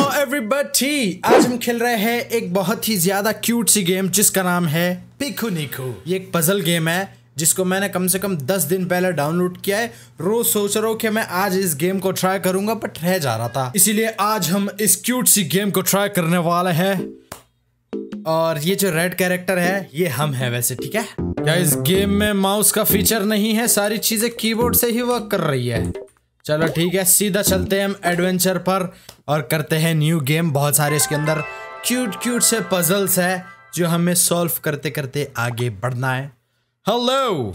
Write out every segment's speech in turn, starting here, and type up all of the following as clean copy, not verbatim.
Everybody, आज हम खेल रहे हैं एक बहुत ही ज्यादा क्यूट सी गेम जिसका नाम है पिकू निकू। ये एक पजल गेम है जिसको मैंने कम से कम 10 दिन पहले डाउनलोड किया है। रोज सोच रहा हूँ कि मैं आज इस गेम को ट्राई करूंगा बट रह जा रहा था, इसीलिए आज हम इस क्यूट सी गेम को ट्राई करने वाले हैं। और ये जो रेड कैरेक्टर है ये हम है वैसे, ठीक है क्या? इस गेम में माउस का फीचर नहीं है, सारी चीजें कीबोर्ड से ही वर्क कर रही है। चलो ठीक है, सीधा चलते हैं हम एडवेंचर पर और करते हैं न्यू गेम। बहुत सारे इसके अंदर क्यूट से पजल्स है जो हमें सॉल्व करते करते आगे बढ़ना है। हेलो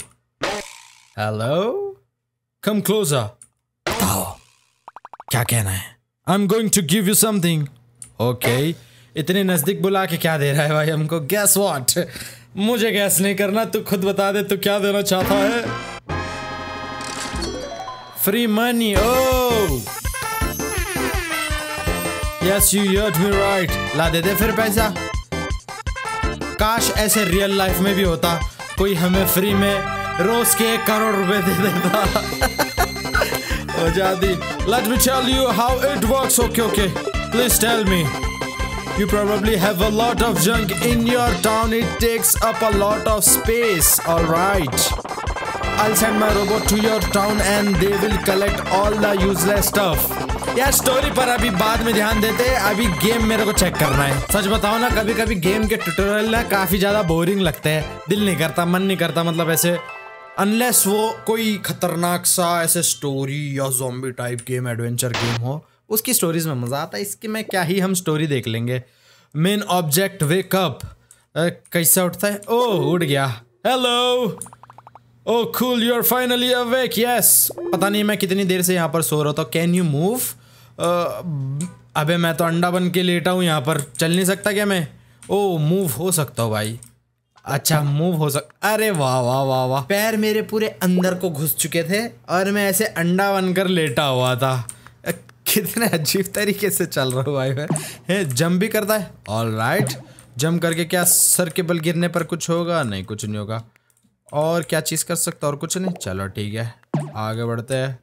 कम क्लोजर, बताओ क्या कहना है। I am going to give you something. Okay, इतने नजदीक बुला के क्या दे रहा है भाई हमको? Gas what? मुझे गैस नहीं करना, तू खुद बता दे तू क्या देना चाहता है। Free money. Oh yes, you heard me right. ला दे दे फिर पैसा। काश ऐसे रियल लाइफ में भी होता, कोई हमें फ्री में रोज के 1 करोड़ रुपए दे देता। हो जाती। Let me tell you how it works. Okay, please tell me. You probably have a lot of junk in your town. It takes up a lot of space. All right. I'll send my robot to your town and they will collect all the useless stuff. यार story पर अभी बाद में ध्यान देते हैं, अभी game मेरे को चेक करना है। सच बताओ ना, कभी कभी गेम के ट्यूटोरियल ना काफी ज्यादा बोरिंग लगते हैं, दिल नहीं करता, मन नहीं करता, मतलब ऐसे अनलेस वो कोई खतरनाक सा ऐसे स्टोरी या zombie type game, adventure game हो, उसकी स्टोरीज में मजा आता है। इसकी में क्या ही हम स्टोरी देख लेंगे। Main object wake up. कैसे उठता है? ओह उठ गया। Hello. Oh cool, you are finally awake. Yes. पता नहीं मैं कितनी देर से यहाँ पर सो रहा था। Can you move? अबे मैं तो अंडा बन के लेटा हूँ यहाँ पर, चल नहीं सकता क्या मैं? ओह मूव हो सकता हूँ भाई। अच्छा मूव हो अरे वाह वाह वाह वाह। पैर मेरे पूरे अंदर को घुस चुके थे और मैं ऐसे अंडा बनकर लेटा हुआ था। कितने अजीब तरीके से चल रहा हूँ भाई मैं। जंप भी करता है। ऑल राइट, जंप करके क्या सर के बल गिरने पर कुछ होगा? नहीं, कुछ नहीं होगा। और क्या चीज़ कर सकता? और कुछ नहीं। चलो ठीक है, आगे बढ़ते हैं।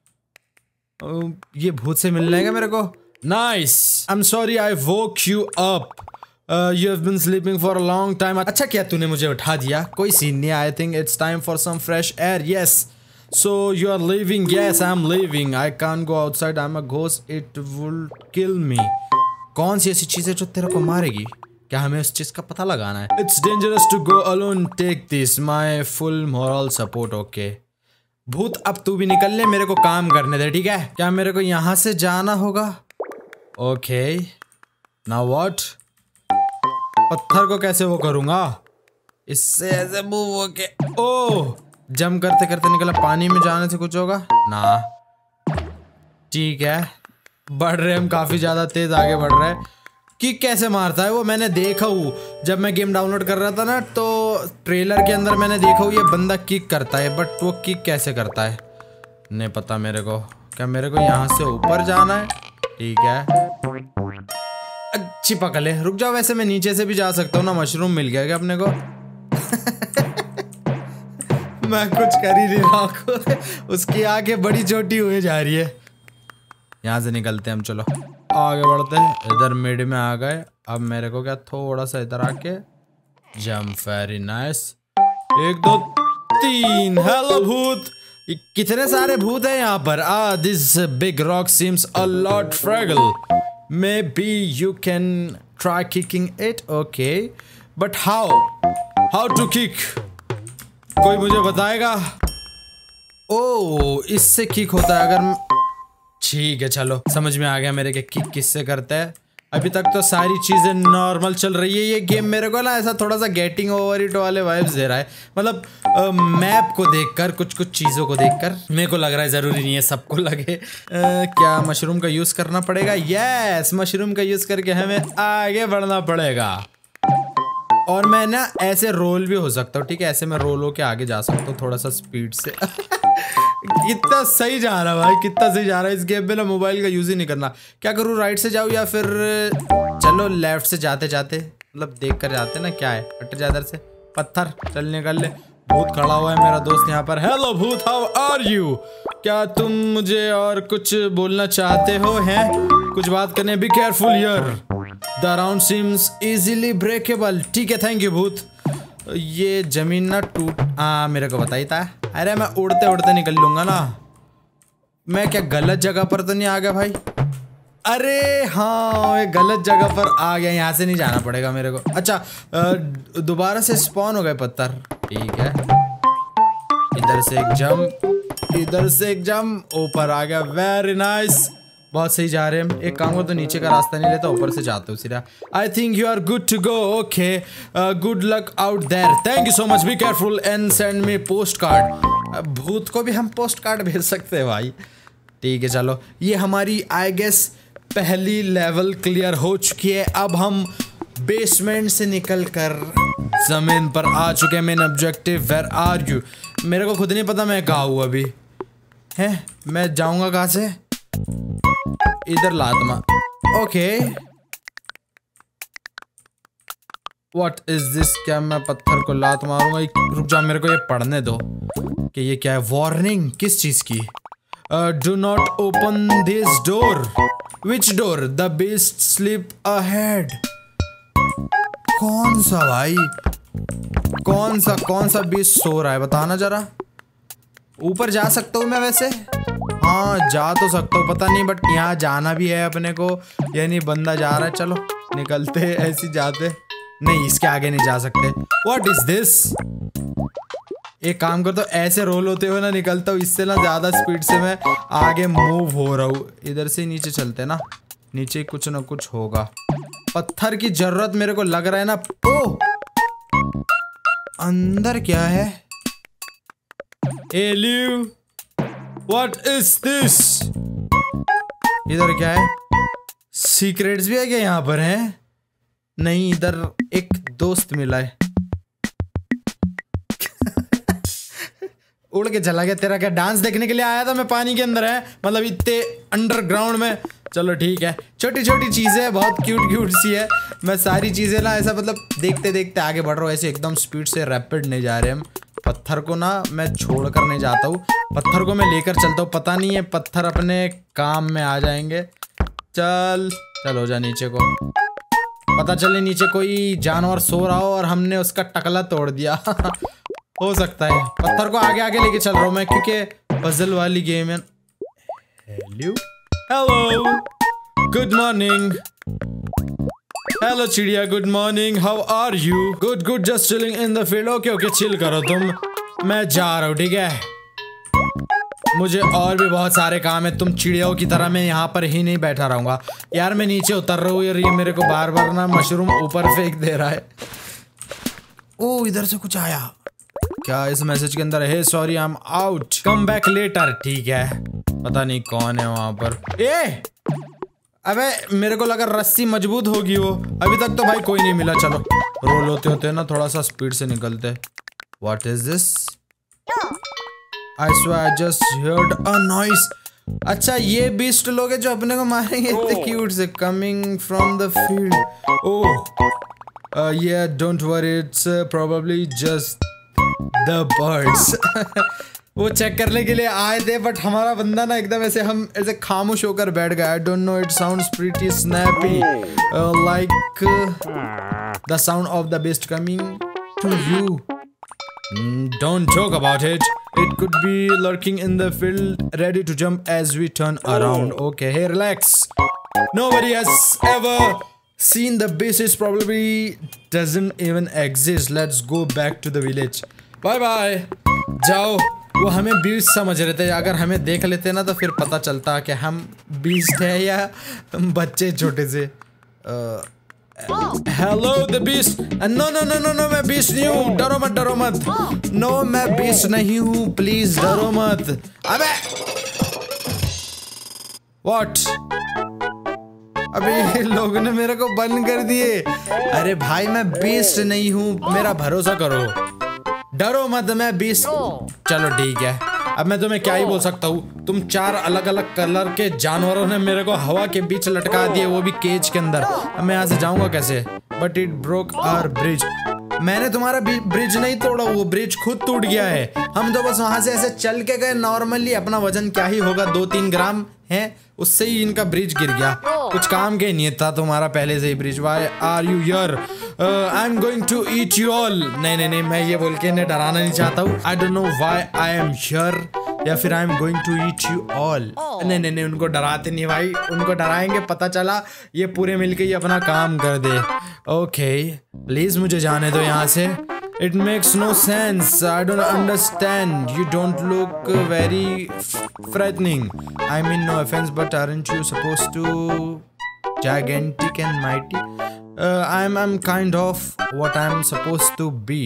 ये भूत से मिलने का मेरे को। Nice. I am sorry I woke you up. You have been sleeping for a long time. अच्छा क्या तूने मुझे उठा दिया? कोई सीन नहीं। I think it's time for some fresh air. Yes. So you are leaving? Yes I am leaving. I can't go outside, I am a ghost, it will kill me. कौन सी ऐसी चीज़ है जो तेरे को मारेगी? क्या हमें उस चीज़ का पता लगाना है? It's dangerous to go alone, take this my full moral support. Okay भूत, अब तू भी निकल ले, मेरे को काम करने दे, ठीक है? क्या मेरे को यहाँ से जाना होगा? Okay now what? पत्थर को कैसे वो करूँगा? इससे ऐसे मूव होके। ओह जंप करते करते निकला। पानी में जाने से कुछ होगा ना? ठीक है, बढ़ रहे हम, काफ़ी ज़्यादा तेज़ आगे बढ़ रहे हैं। किक कैसे मारता है वो मैंने देखा हूँ जब मैं गेम डाउनलोड कर रहा था ना, तो ट्रेलर के अंदर मैंने देखा हूँ ये बंदा किक करता है, बट वो किक कैसे करता है नहीं पता मेरे को। क्या मेरे को यहाँ से ऊपर जाना है? ठीक है, अच्छी पकड़ है। रुक जाओ, वैसे मैं नीचे से भी जा सकता हूँ ना। मशरूम मिल गया क्या अपने को? मैं कुछ कर ही नहीं रहा। उसकी आंखें बड़ी छोटी हुई जा रही है। यहाँ से निकलते हैं हम, चलो आगे बढ़ते हैं। इधर मिड में आ गए। अब मेरे को क्या थोड़ा सा इधर आके जंप। Very nice. 1 2 3। हेलो भूत। कितने सारे भूत हैं यहाँ पर। This big rock seems a lot fragile, maybe you can try kicking it. Okay but how to kick? कोई मुझे बताएगा? ओह इससे किक होता है अगर। ठीक है चलो समझ में आ गया मेरे के किक किससे करते हैं। अभी तक तो सारी चीज़ें नॉर्मल चल रही है। ये गेम मेरे को ना ऐसा थोड़ा सा गेटिंग ओवर इट वाले वाइब्स दे रहा है, मतलब मैप को देखकर, कुछ चीज़ों को देखकर मेरे को लग रहा है। ज़रूरी नहीं है सबको लगे। क्या मशरूम का यूज़ करना पड़ेगा? यस, मशरूम का यूज़ करके हमें आगे बढ़ना पड़ेगा। और मैं ना ऐसे रोल भी हो सकता हूँ, ठीक है? ऐसे मैं रोल होके आगे जा सकता हूँ थोड़ा सा स्पीड से। कितना सही जा रहा है भाई, कितना सही जा रहा है। इस गेम में ना मोबाइल का यूज़ ही नहीं करना। क्या करूँ, राइट से जाऊँ या फिर चलो लेफ्ट से जाते जाते, मतलब देख कर जाते ना। क्या है, हट जा इधर से। पत्थर चल निकल ले। भूत खड़ा हुआ है मेरा दोस्त यहाँ पर। हेलो भूत, हाउ आर यू? क्या तुम मुझे और कुछ बोलना चाहते हो? हैं कुछ बात करने? Be careful here, the round seems easily breakable. ठीक है, थैंक यू भूत। ये जमीन ना टूट, मेरे को बताई था। अरे मैं उड़ते उड़ते निकल लूंगा ना। मैं क्या गलत जगह पर तो नहीं आ गया भाई? अरे हाँ, मैं गलत जगह पर आ गया। यहाँ से नहीं जाना पड़ेगा मेरे को। अच्छा, दोबारा से स्पॉन हो गए पत्थर। ठीक है, इधर से एक जंप, इधर से एक जंप, ऊपर आ गया। वेरी नाइस, बहुत सही जा रहे हैं हम। एक काम को तो नीचे का रास्ता नहीं लेता, ऊपर से जाते हो सीधा। I think you are good to go. Okay, good luck out there. Thank you so much, be careful and send me postcard. भूत को भी हम पोस्ट कार्ड भेज सकते हैं भाई। ठीक है, चलो, ये हमारी आई गेस पहली लेवल क्लियर हो चुकी है। अब हम बेसमेंट से निकल कर जमीन पर आ चुके हैं। Main objective, where are you? मेरे को खुद नहीं पता मैं कहाँ हूँ अभी। है, मैं जाऊंगा कहाँ से? इधर लातमा। Okay, what is this? क्या मैं पत्थर को लात मारूंगा? रुक जा, मेरे को ये पढ़ने दो कि ये क्या है। वार्निंग किस चीज की? Do not open this door. Which door? The beast sleep ahead. कौन सा भाई? कौन सा बीस्ट सो रहा है? बताना जरा। ऊपर जा सकता हूँ मैं वैसे? हाँ, जा तो सकता हूँ, पता नहीं, बट यहाँ जाना भी है अपने को। यानी बंदा जा रहा है, चलो निकलते हैं। ऐसे जाते नहीं, इसके आगे नहीं जा सकते। What is this? एक काम कर, तो ऐसे रोल होते हुए ना निकलता हूँ। इससे ना ज्यादा स्पीड से मैं आगे मूव हो रहा हूँ। इधर से नीचे चलते ना, नीचे कुछ ना कुछ होगा। पत्थर की जरूरत मेरे को लग रहा है ना। ओ, अंदर क्या है? एलियो, व्हाट इज दिस? इधर क्या है? सीक्रेट्स भी है क्या यहाँ पर? है नहीं, इधर एक दोस्त मिला है। उड़ के चला गया। तेरा क्या डांस देखने के लिए आया था मैं पानी के अंदर? है मतलब इतने अंडरग्राउंड में। चलो ठीक है, छोटी छोटी चीजें बहुत क्यूट क्यूट सी है। मैं सारी चीजें ना ऐसा मतलब देखते देखते आगे बढ़ रहा हूँ। ऐसे एकदम स्पीड से रैपिड नहीं जा रहे हम। पत्थर को ना मैं छोड़ कर नहीं जाता हूँ, पत्थर को मैं लेकर चलता हूँ। पता नहीं है पत्थर अपने काम में आ जाएंगे। चल हो जा नीचे को। पता चले नीचे कोई जानवर सो रहा हो और हमने उसका टकला तोड़ दिया। हो सकता है। पत्थर को आगे आगे लेके चल रहा हूँ मैं, क्योंकि पजल वाली गेम है। Hello, good morning. हेलो चिड़िया, good morning, how are you? Good, just chilling in the field. Okay, chill करो तुम, मैं जा रहा हूँ। ठीक है, मुझे और भी बहुत सारे काम है। तुम चिड़ियों की तरह मैं यहाँ पर ही नहीं बैठा रहूंगा। यार मैं नीचे उतर रहा हूँ यार, ये मेरे को बार बार ना मशरूम ऊपर फेंक दे रहा है। ओ, इधर से कुछ आया क्या? इस मैसेज के अंदर है, sorry I am out, come back later. ठीक है, पता नहीं कौन है वहां पर। अबे मेरे को लगा रस्सी मजबूत होगी वो। अभी तक तो भाई कोई नहीं मिला। चलो रोल होते होते ना थोड़ा सा स्पीड से निकलते। What is this? I swear I just heard a noise. अच्छा, ये बीस्ट लोग हैं जो अपने को मारेंगे। इतने क्यूट से, coming from the field. Oh yeah, don't worry, it's probably just the birds. वो चेक करने के लिए आए थे, बट हमारा बंदा ना एकदम ऐसे हम ऐसे खामोश होकर बैठ गया। I don't know, it sounds pretty snappy, like the sound of the beast coming to you. Don't joke about it. It could be lurking in the field, ready to jump as we turn around. Okay, hey, relax. Nobody has ever seen the beast. Is probably doesn't even exist. Let's go back to the village. Bye bye. जाओ। वो हमें beast समझ रहे थे। अगर हमें देख लेते ना तो फिर पता चलता कि हम बीस्ट है या बच्चे छोटे से। Hello the beast. No no no no no, मैं बीस्ट नहीं हूँ। डरो मत, डरो मत। नो, मैं बीस्ट नहीं हूँ, प्लीज डरो मत। अबे व्हाट? अबे लोगों ने मेरे को बंद कर दिए। अरे भाई मैं बीस्ट नहीं हूँ, मेरा भरोसा करो। डरो मत, मैं बीस्ट। चलो ठीक है, अब मैं तुम्हें क्या ही बोल सकता हूँ। तुम 4 अलग अलग कलर के जानवरों ने मेरे को हवा के बीच लटका दिए, वो भी केज के अंदर। अब मैं यहाँ से जाऊंगा कैसे? But it broke our bridge. मैंने तुम्हारा ब्रिज नहीं तोड़ा, वो ब्रिज खुद टूट गया है। हम तो बस वहां से ऐसे चल के गए नॉर्मली, अपना वजन क्या ही होगा 2-3 ग्राम है, उससे ही इनका ब्रिज गिर गया। कुछ काम के नहीं था तुम्हारा पहले से ही bridge. Why are you here? I am going to eat you all. नहीं, मैं ये बोल के इन्हें डराना नहीं चाहता हूँ। I don't know why I am here, या फिर I am going to eat you all. नहीं, उनको डराते नहीं भाई, उनको डराएंगे पता चला ये पूरे मिलके ही अपना काम कर दे। ओके प्लीज मुझे जाने दो यहाँ से। It makes no sense. I don't understand. You don't look very frightening. I mean, no offense, but aren't you supposed to gigantic and mighty? I'm kind of what I'm supposed to be.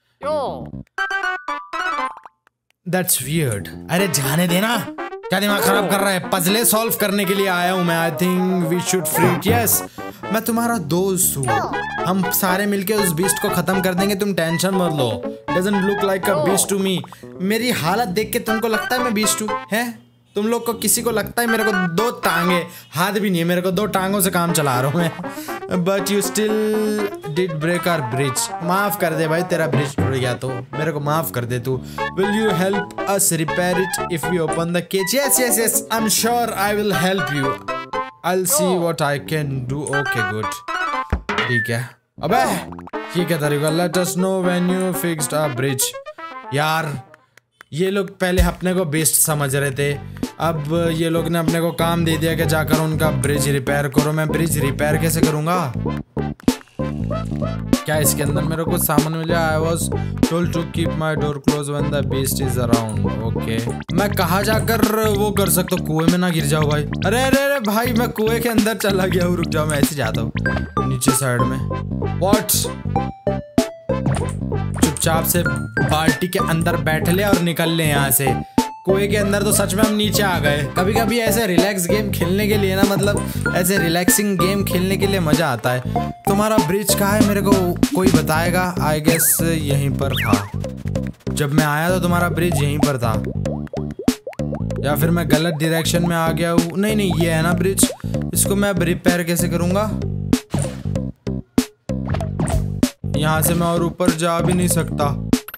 That's weird. अरे जाने देना, क्या दिमाग खराब कर रहा है? पजले solve करने के लिए आया हूँ मैं। I think we should free it. Yes, मैं तुम्हारा दोस्त हूँ, हम सारे मिलके उस बीस्ट को खत्म कर देंगे, तुम टेंशन मत लो। Doesn't look like a beast to me. मेरी हालत देख के तुमको लगता है मैं बीस्ट हूँ? है तुम लोग को किसी को लगता है मेरे को 2 टांगे, हाथ भी नहीं है मेरे को, 2 टांगों से काम चला रहा हूँ मैं। But you still did break our bridge. माफ कर दे भाई, तेरा ब्रिज टूट गया तो मेरे को माफ कर दे तू। Will you help us repair it if we open the cage? Yes. I'm sure I will help you. I'll see what I can do. Okay, good. ठीक है। अबे ये क्या तरीका? Let us know when you fixed our bridge. यार ये लोग पहले अपने को बेस्ट समझ रहे थे, अब ये लोग ने अपने को काम दे दिया कि जाकर उनका ब्रिज रिपेयर करो। मैं ब्रिज रिपेयर कैसे करूँगा? क्या इसके अंदर मेरे को सामान मिला? I was told to keep my door close when the beast is around. Okay, मैं कहाँ जाकर वो कर सकता हूँ? कुएं में ना गिर जाओ भाई। अरे भाई, मैं कुएं के अंदर चला गया हूँ। रुक जाओ, मैं ऐसे जाता हूँ नीचे साइड में। व्हाट? चुपचाप से बाल्टी के अंदर बैठ ले और निकल ले यहाँ से। कुएं के अंदर तो सच में हम नीचे आ गए। कभी कभी ऐसे रिलैक्स गेम खेलने के लिए ना, मतलब ऐसे रिलैक्सिंग गेम खेलने के लिए मजा आता है। तुम्हारा ब्रिज कहाँ है? मेरे को कोई बताएगा? आई गेस यहीं पर था, जब मैं आया तो तुम्हारा ब्रिज यहीं पर था, या फिर मैं गलत डायरेक्शन में आ गया हूँ। नहीं, ये है ना ब्रिज, इसको मैं रिपेयर कैसे करूँगा? यहाँ से मैं और ऊपर जा भी नहीं सकता।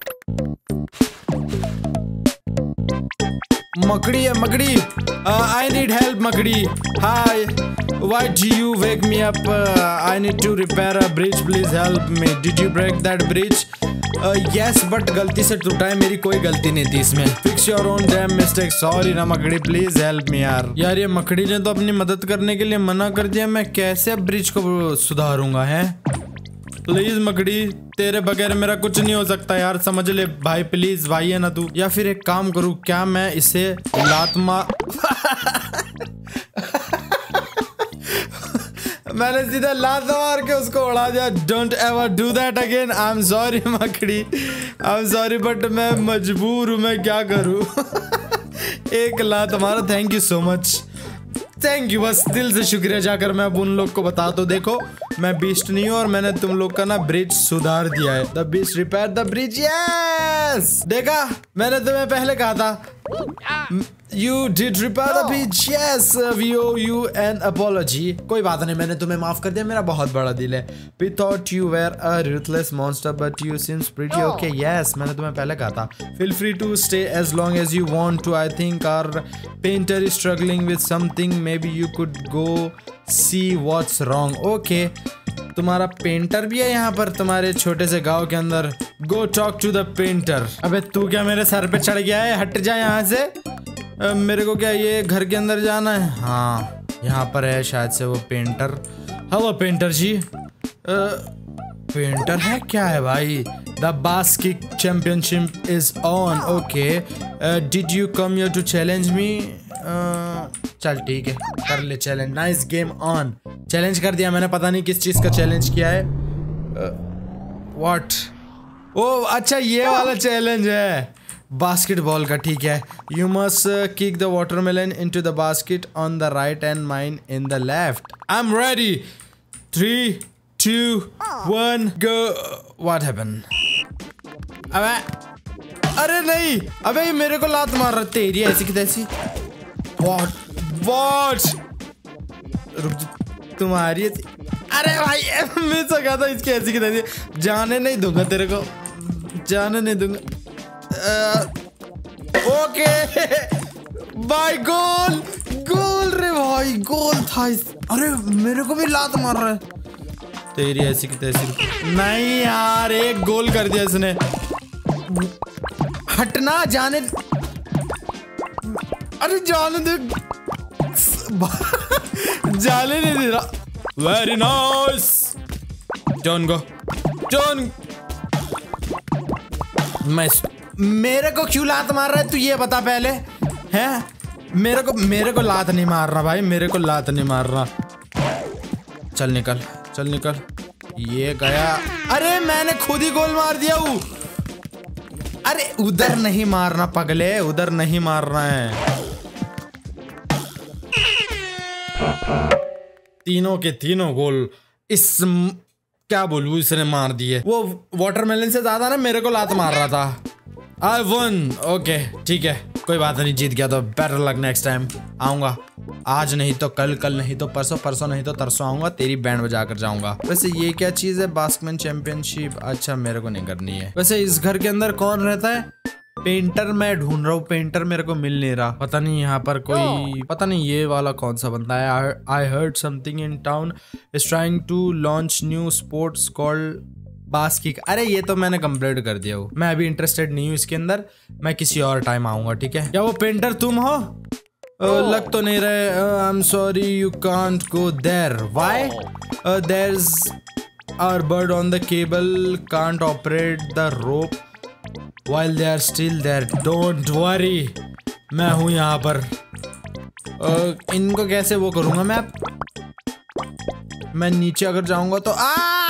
मकड़ी है, मकड़ी। आई नीड हेल्प मकड़ी। Hi, why do you wake me up? I need to repair a bridge, please help me. Did you break that bridge? Yes, but गलती से टूटा है, मेरी कोई गलती नहीं थी इसमें। Fix your own damn mistake. Sorry ना मकड़ी, प्लीज हेल्प मी यार। यार ये मकड़ी ने तो अपनी मदद करने के लिए मना कर दिया, मैं कैसे ब्रिज को सुधारूंगा? है प्लीज मकड़ी, तेरे बगैर मेरा कुछ नहीं हो सकता यार, समझ ले भाई, प्लीज भाई है ना तू। या फिर एक काम करूँ क्या, मैं इसे लात मार मैंने सीधा लात मार के उसको उड़ा दिया। Don't ever do that again. I am sorry मकड़ी, आई एम सॉरी, बट मैं मजबूर हूँ, मैं क्या करूँ? एक लात मारा। Thank you so much, thank you. बस दिल से शुक्रिया। जाकर मैं अब उन लोग को बता तो देखो मैं बीस्ट नहीं हूँ और मैंने तुम लोग का ना ब्रिज सुधार दिया है। The beast repair the bridge. Yes, देखा मैंने तुम्हें पहले कहा था। You did repair the bridge. Yes, we owe you an apology. कोई बात नहीं, मैंने तुम्हें माफ कर दिया, मेरा बहुत बड़ा दिल है। We thought you were a ruthless monster, but you seems pretty okay. Yes, मैंने तुम्हें पहले कहा था। Feel free to stay as long as you want to. I think our painter is struggling with something. Maybe you could go see what's wrong. Okay. तुम्हारा painter भी है यहाँ पर तुम्हारे छोटे से गांव के अंदर? Go talk to the painter. अबे तू क्या मेरे सर पे चढ़ गया है? हट जा यहाँ से। मेरे को क्या ये घर के अंदर जाना है? हाँ, यहाँ पर है शायद से वो painter. Hello painter ji. Painter है क्या है भाई? The basket championship is on. Okay, did you come here to challenge me? चल ठीक है, कर ले challenge. Nice game on. Challenge कर दिया मैंने, पता नहीं किस चीज का चैलेंज किया है। व्हाट? ओ अच्छा, ये वाला चैलेंज है बास्केटबॉल का। ठीक है, you must kick the watermelon into the basket on the right end mine in the left. I am ready. 3, 2, 1 go. What happened? अबे अरे नहीं, अबे ये मेरे को लात मार रहा। तेरी ऐसी की तैसी। व्हाट? रुक, तुम्हारी अरे भाई मैं तो कहता इसकी ऐसी की तैसी जाने नहीं दूंगा तेरे को, जाने नहीं दूंगा। ओके भाई गोल गोल रे भाई गोल था। अरे मेरे को भी लात मार रहा है तेरी ऐसी की तैसी। नहीं यार एक गोल कर दिया इसने। हटना जाने, अरे जाने दे जाने नहीं दे रहा। Very nice John go John. मेरे को क्यों लात मार रहा है तू ये बता पहले हैं। मेरे को लात नहीं मार रहा भाई, मेरे को लात नहीं मार रहा। चल निकल चल निकल। ये गया। अरे मैंने खुद ही गोल मार दिया हूँ। अरे उधर नहीं मारना पगले, उधर नहीं मारना है। तीनों के तीनों गोल इस क्या बोलूं इसने मार दिए। वो वाटरमेलन से ज्यादा ना मेरे को लात मार रहा था। I won। ओके ठीक है कोई बात नहीं, जीत गया तो बेटर लक नेक्स्ट टाइम आऊंगा। आज नहीं तो कल, कल नहीं तो परसों, परसों नहीं तो तरसों आऊंगा, तेरी बैंड बजा कर जाऊंगा। वैसे ये क्या चीज है बास्केटबॉल चैंपियनशिप? अच्छा मेरे को नहीं करनी है। वैसे इस घर के अंदर कौन रहता है? पेंटर मैं ढूंढ रहा हूँ, पेंटर मेरे को मिल नहीं रहा। पता नहीं यहाँ पर कोई, पता नहीं ये वाला कौन सा बंदा है। I heard something in town is trying to launch new sports called baskick. अरे ये तो मैंने कंप्लीट कर दिया हूँ, मैं अभी इंटरेस्टेड नहीं हूँ इसके अंदर। मैं किसी और टाइम आऊंगा ठीक है। क्या वो पेंटर तुम हो? लग तो नहीं रहे। I am sorry you can't go there. Why? There is our bird on the cable, can't operate the rope while they are still there। Don't worry, मैं हूँ यहाँ पर। इनको कैसे वो करूँगा मैं नीचे अगर जाऊँगा तो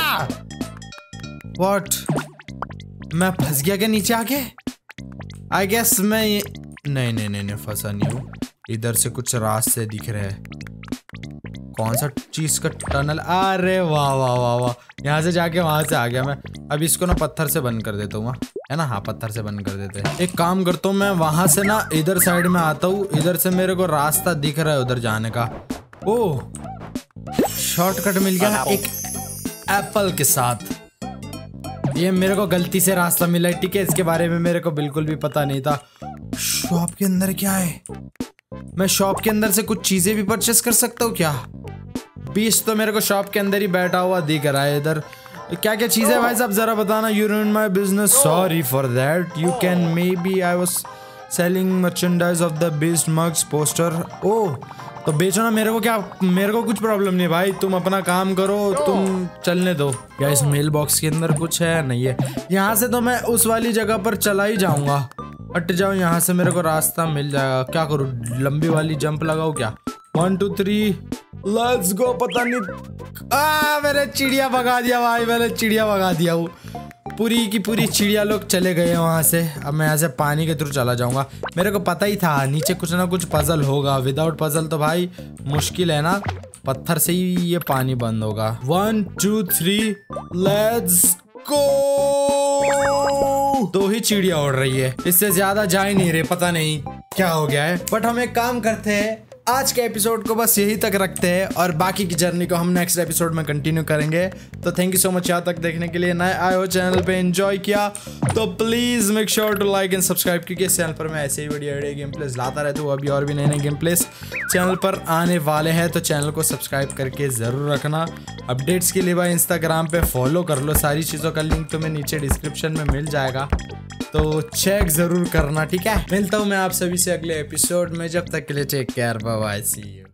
What? मैं फंस गया क्या नीचे आके? I guess मैं ये नहीं फंसा नहीं हूँ। इधर से कुछ रास्ते दिख रहे हैं। कौन सा चीज का टनल? अरे वाह वाह वाह वाह, यहाँ से जाके वहां से आ गया मैं। अब इसको ना पत्थर से बंद कर देता हूँ, है ना? हाँ पत्थर से बंद कर देते हैं। एक काम करता हूँ मैं वहां से ना इधर साइड में आता हूँ। इधर से मेरे को रास्ता दिख रहा है उधर जाने का। ओह शॉर्टकट मिल गया एक एप्पल के साथ। ये मेरे को गलती से रास्ता मिला है ठीक है, इसके बारे में मेरे को बिल्कुल भी पता नहीं था। शॉप के अंदर क्या है? मैं शॉप के अंदर से कुछ चीजें भी परचेस कर सकता हूँ क्या? बीच तो मेरे को शॉप के अंदर ही बैठा हुआ दिख रहा है। इधर क्या क्या चीज है भाई साहब जरा बताना। You ruined my business, sorry for that. You can maybe I was selling merchandise of the best mugs poster. Oh तो बेचो ना, मेरे को क्या, मेरे को कुछ प्रॉब्लम नहीं भाई, तुम अपना काम करो, तुम चलने दो। क्या इस मेल बॉक्स के अंदर कुछ है? नहीं है। यहाँ से तो मैं उस वाली जगह पर चला ही जाऊंगा। हट जाओ यहाँ से, मेरे को रास्ता मिल जाएगा। क्या करूँ, लंबी वाली जंप लगाओ क्या? 1 2 3 लेट्स गो। पता नहीं मैंने चिड़िया भगा दिया भाई, मैंने चिड़िया भगा दिया हूँ। पूरी की पूरी चिड़िया लोग चले गए वहाँ से। अब मैं यहाँ से पानी के थ्रू चला जाऊंगा। मेरे को पता ही था नीचे कुछ ना कुछ पजल होगा। विदाउट पजल तो भाई मुश्किल है ना, पत्थर से ही ये पानी बंद होगा। 1 2 3 लेट्स गो। 2 ही चिड़िया उड़ रही है, इससे ज्यादा जा ही नहीं रहे, पता नहीं क्या हो गया है। बट हम एक काम करते हैं, आज के एपिसोड को बस यही तक रखते हैं और बाकी की जर्नी को हम नेक्स्ट एपिसोड में कंटिन्यू करेंगे। तो थैंक यू सो मच यहाँ तक देखने के लिए। नए आए हो चैनल पे एंजॉय किया तो please make sure to like and subscribe, क्योंकि इस चैनल पर मैं ऐसे ही वीडियो गेम प्लेस लाता रहता हूँ। अभी और भी नए नए गेम प्लेस चैनल पर आने वाले हैं, तो चैनल को सब्सक्राइब करके जरूर रखना। अपडेट्स के लिए भाई इंस्टाग्राम पे फॉलो कर लो, सारी चीज़ों का लिंक तुम्हें नीचे डिस्क्रिप्शन में मिल जाएगा, तो चेक जरूर करना ठीक है। मिलता हूँ मैं आप सभी से अगले एपिसोड में, जब तक के लिए take care, bye bye, see you.